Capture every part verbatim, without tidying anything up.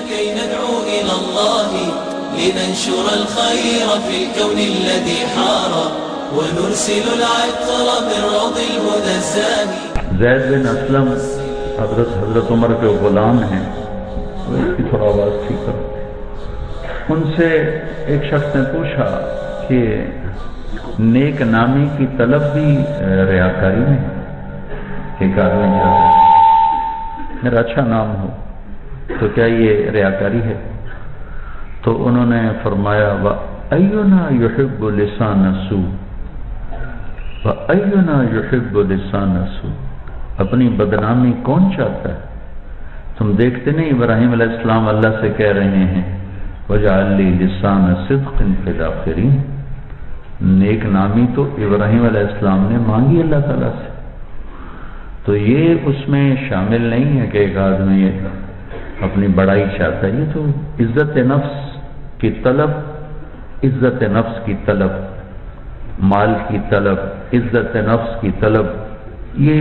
كي ندعو إلى الله لننشر الخير في الكون الذي حار ونرسل العطر من روض الهدى الزاهي. زید بن اسلم حضرت حضرت عمر کے غلام ہیں، اس کی تھوڑا آواز ٹھیک کرو. ان سے ایک شخص نے پوچھا کہ نیک نامی کی طلب بھی ریاکاری میں ہے کہ آدمی میرا اچھا نام ہو تو کیا یہ ریاکاری ہے؟ تو انہوں نے فرمایا وَأَيُّنَا يُحِبُّ لِسَانَ السُّوءِ وَأَيُّنَا يُحِبُّ لِسَانَ السُّوءِ. اپنی بدنامی کون چاہتا ہے؟ تم دیکھتے نہیں ابراہیم علیہ السلام اللہ سے کہہ رہے ہیں وَجَعَلْ لِي لِسَانَ صِدْقٍ فِي الْآخِرِينَ. نیک نامی تو ابراہیم علیہ السلام نے مانگی اللہ تعالیٰ سے. تو یہ اس میں شامل نہیں ہے کہ ایک آدمی اپنی بڑائی چاہتا ہے. یہ تو عزت نفس کی طلب، عزت نفس کی طلب، مال کی طلب، عزت نفس کی طلب، یہ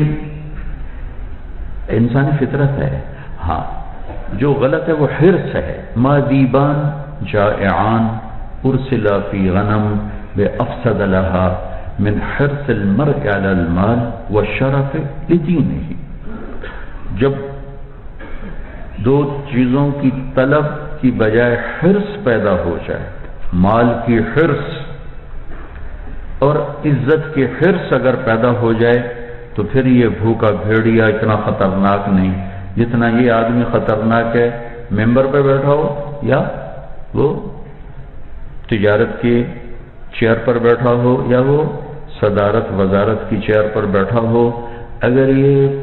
انسانی فطرت ہے. ہاں جو غلط ہے وہ حرص ہے. ما دیبان جائعان ارسلا فی غنم بافسد لها من حرص المرء علی المال والشرف لدینہ. جب دو چیزوں کی طلب کی بجائے حرص پیدا ہو جائے، مال کی حرص اور عزت کی حرص اگر پیدا ہو جائے تو پھر یہ بھوکا بھیڑیا اتنا خطرناک نہیں جتنا یہ آدمی خطرناک ہے ممبر پہ بیٹھا ہو یا وہ تجارت کے چیئر پر بیٹھا ہو یا وہ صدارت وزارت کی چیئر پر بیٹھا ہو. اگر یہ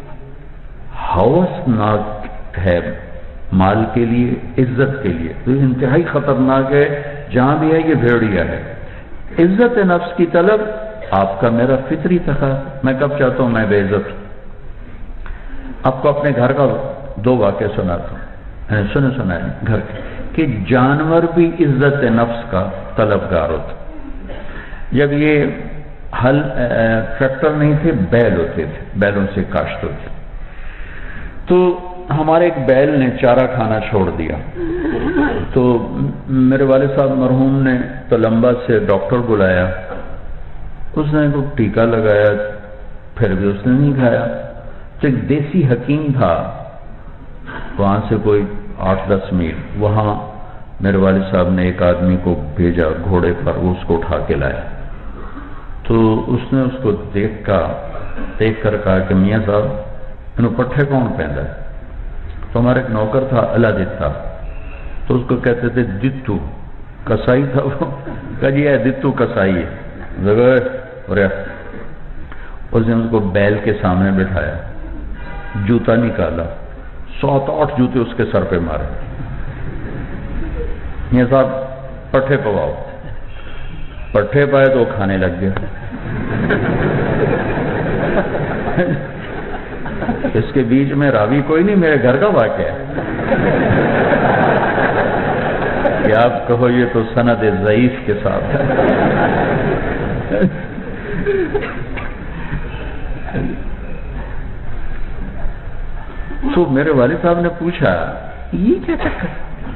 ہوسناک ہے مال کے لیے، عزت کے لیے، تو انتہائی خطرناک ہے. جہاں بھی ہے یہ بھیڑیا ہے. عزت نفس کی طلب آپ کا میرا فطری تقاضا. میں کب چاہتا ہوں میں بے عزت ہوں. آپ کو اپنے گھر کا دو واقعہ سناتا ہوں، سنے سنا ہے گھر کے کہ جانور بھی عزت نفس کا طلبگار ہوتا. جب یہ ہل ٹریکٹر نہیں تھے، بیل ہوتے تھے، بیلوں سے کاشت ہوتی. تو ہمارے ایک بیل نے چارہ کھانا چھوڑ دیا. تو میرے والد صاحب مرحوم نے تلمبا سے ڈاکٹر بلایا. اس نے کو ٹیکہ لگایا، پھر بھی اس نے نہیں کھایا. تو ایک دیسی حکیم تھا وہاں سے کوئی آٹھ دس میل، وہاں میرے والد صاحب نے ایک آدمی کو بھیجا گھوڑے پر، وہ اس کو اٹھا کے لایا. تو اس نے اس کو دیکھ کر دیکھ کر کہا کہ میاں صاحب انہوں پٹھے کون پہنتا ہے؟ تو ہمارا ایک نوکر تھا اللہ دیتا، تو اس کو کہتے تھے دتو، کسائی تھا وہ. کہا جی ہے دتو کسائی ہے. اس نے اس کو بیل کے سامنے بٹھایا، جوتا نکالا، سات آٹھ جوتے اس کے سر پہ مارے. یہ صاحب پٹھے پواؤ. پٹھے پائے تو وہ کھانے لگ گیا. اس کے بیچ میں راوی کوئی نہیں، میرے گھر کا واقعہ ہے کہ آپ کہو یہ تو سند ضعیف کے ساتھ ہے. تو میرے والد صاحب نے پوچھا یہ کیا چکر؟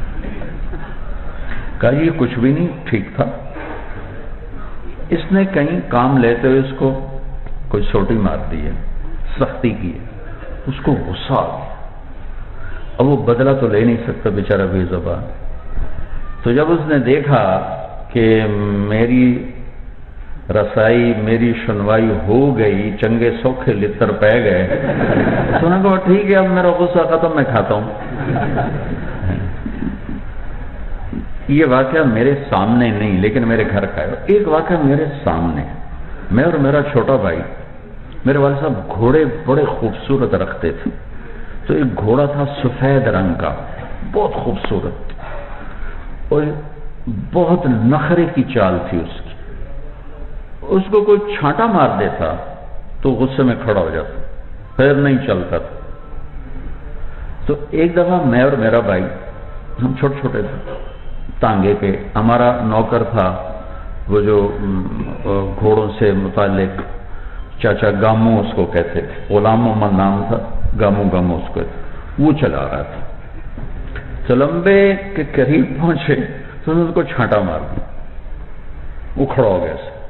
کہا یہ کچھ بھی نہیں، ٹھیک تھا. اس نے کہیں کام لیتے ہوئے اس کو کوئی سوٹی مار دی ہے، سختی کی ہے. اس کو غصہ آ گیا. اب وہ بدلہ تو لے نہیں سکتا بیچارہ بے زبان. تو جب اس نے دیکھا کہ میری رسائی میری سنوائی ہو گئی، چنگے سوکھے لتر پہ گئے، تو انہوں نے کہا ٹھیک ہے اب میرا غصہ ختم، میں کھاتا ہوں. یہ واقعہ میرے سامنے نہیں لیکن میرے گھر کا ہے. ایک واقعہ میرے سامنے، میں اور میرا چھوٹا بھائی، میرے والد صاحب گھوڑے بڑے خوبصورت رکھتے تھے. تو ایک گھوڑا تھا سفید رنگ کا، بہت خوبصورت، اور بہت نخرے کی چال تھی اس کی. اس کو کوئی چھانٹا مار دیتا تو غصے میں کھڑا ہو جاتا، پھر نہیں چلتا تھا. تو ایک دفعہ میں اور میرا بھائی، ہم چھوٹے چھوٹے تھے، تانگے پہ ہمارا نوکر تھا وہ جو گھوڑوں سے متعلق چاچا گامو اس کو کہتے تھے، غلام محمد نام تھا، گامو گامو اس کو وہ چلا رہا تھا. سلمبے کے قریب پہنچے تو انہوں نے اس کو چھانٹا مار دیا، وہ کھڑا ہو گیا سے.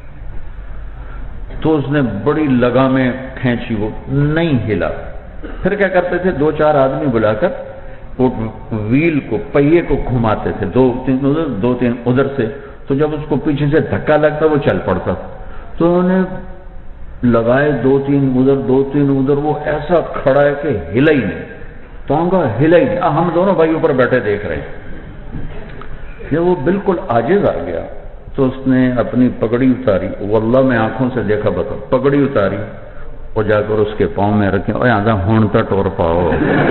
تو اس نے بڑی لگامیں کھینچی، وہ نہیں ہلا. پھر کیا کرتے تھے، دو چار آدمی بلا کر وہ ویل کو، پہیے کو گھماتے تھے، دو تین ادھر دو تین ادھر سے. تو جب اس کو پیچھے سے دھکا لگتا وہ چل پڑتا. تو انہوں نے لگائے دو تین ادھر دو تین ادھر، وہ ایسا کھڑا ہے کہ ہلا ہی نہیں، ٹانگا ہلا ہی نہیں. ہم دونوں بھائی اوپر بیٹھے دیکھ رہے ہیں. جب وہ بالکل عاجز آ گیا تو اس نے اپنی پگڑی اتاری، واللہ میں آنکھوں سے دیکھا، بتا پگڑی اتاری اور جا کر اس کے پاؤں میں رکھے، اور آدھا ہونتا ٹور پاؤ.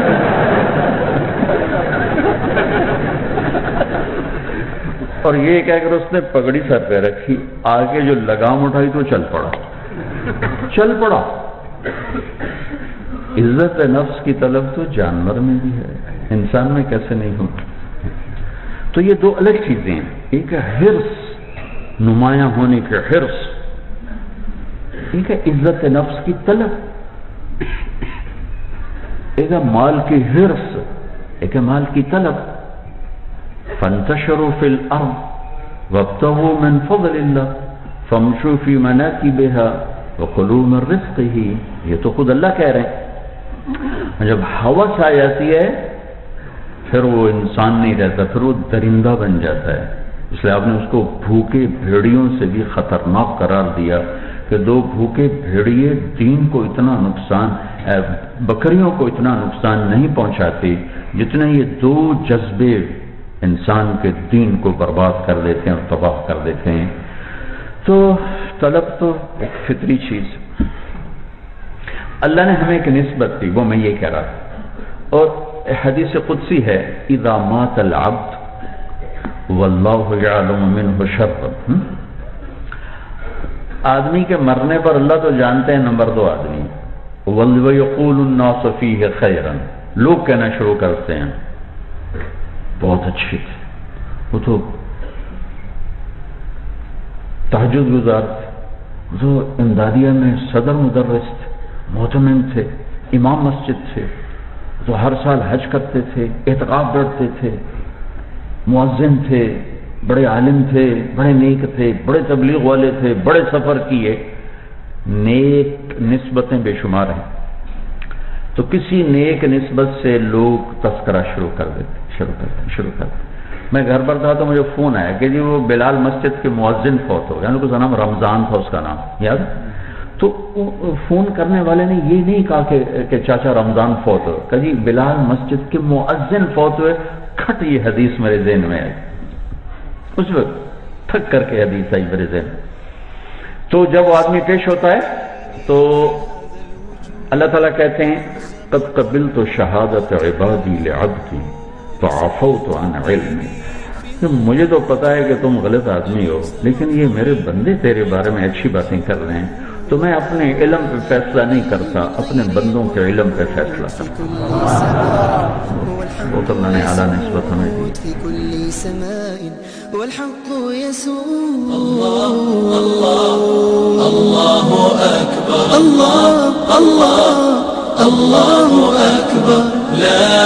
اور یہ کہہ کر اس نے پگڑی سر پہ رکھی، آگے جو لگام اٹھائی تو چل پڑا چل پڑا. عزت نفس کی طلب تو جانور میں بھی ہے، انسان میں کیسے نہیں ہو؟ تو یہ دو الگ چیزیں ہیں. ایک ہے حرص، نمایاں ہونے کے حرص، ایک ہے عزت نفس کی طلب. ایک ہے مال کی حرص، ایک ہے مال کی طلب. فانتشروا فی الارض وابتغوا من فضل اللہ فامشوا فی مناکبها وکلوا من رزقہ. یہ تو خود اللہ کہہ رہے ہیں. جب ہوس آ جاتی ہے پھر وہ انسان نہیں رہتا، پھر وہ درندہ بن جاتا ہے. اس لیے آپ نے اس کو بھوکے بھیڑیوں سے بھی خطرناک قرار دیا کہ دو بھوکے بھیڑیے دین کو اتنا نقصان، بکریوں کو اتنا نقصان نہیں پہنچاتے جتنے یہ دو جذبے انسان کے دین کو برباد کر دیتے ہیں اور تباہ کر دیتے ہیں. تو طلب تو ایک فطری چیز. اللہ نے ہمیں ایک نسبت دی، وہ میں یہ کہہ رہا تھا. اور حدیث قدسی ہے، اذا مات العبد واللہ یعلم منہ شر. آدمی کے مرنے پر اللہ تو جانتے ہیں نمبر دو آدمی، وَيَقُولُ النَّاسُ فِيهِ خَيْرًا، لوگ کہنا شروع کرتے ہیں بہت اچھی تھی، وہ تو تہجد گزار تھے، وہ امدادیہ میں صدر مدرس تھے، محتمم تھے، امام مسجد تھے، تو ہر سال حج کرتے تھے، اعتکاف بیٹھتے تھے، مؤذن تھے، بڑے عالم تھے، بڑے نیک تھے، بڑے تبلیغ والے تھے، بڑے سفر کیے. نیک نسبتیں بے شمار ہیں. تو کسی نیک نسبت سے لوگ تذکرہ شروع کر دیتے شروع کرتے شروع کرتے میں گھر پر تھا تو مجھے فون آیا کہ جی وہ بلال مسجد کے مؤذن فوت ہو گیا، یعنی اس کا نام رمضان تھا، اس کا نام یاد. تو فون کرنے والے نے یہ نہیں کہا کہ, کہ چاچا رمضان فوت ہو، کہ جی بلال مسجد کے مؤذن فوت ہوئے. کھٹ یہ حدیث میرے ذہن میں آئی، اس وقت تھک کر کے حدیث آئی میرے ذہن. تو جب وہ آدمی پیش ہوتا ہے تو اللہ تعالیٰ کہتے ہیں قد قبلت شہادت عبادی لعبدی فعفوت عن علمی. مجھے تو پتا ہے کہ تم غلط آدمی ہو، لیکن یہ میرے بندے تیرے بارے میں اچھی باتیں کر رہے ہیں، تو میں اپنے علم پہ فیصلہ نہیں کرتا، اپنے بندوں کے علم پہ فیصلہ کرتا. بہت اللہ نے اعلیٰ نسبت ہمیں دی. اللہ اکبر، اللہ اللہ اللہ اکبر، لا